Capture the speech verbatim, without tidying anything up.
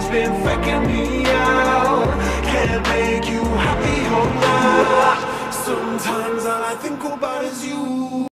been faking me out. Can't make you happy or not. Sometimes all I think about is you.